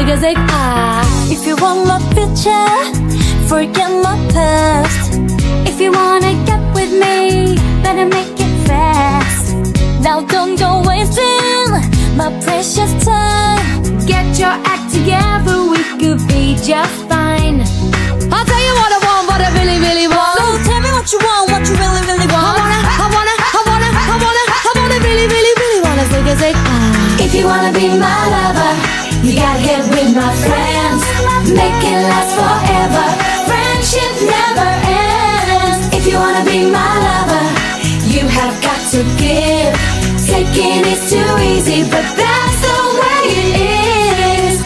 zig ah. If you want my future, forget my past. If you wanna get with me, better make it fast. Now don't go wasting my precious time. Get your act together, we could be just fine. I'll tell you what I want, what I really, really want. So tell me what you want, what you really, really want. I wanna really, really, really wanna zig ah. If you wanna be my lover, you gotta get with my friends. Make it last forever, friendship never ends. If you wanna be my lover, you have got to give. Taking is too easy, but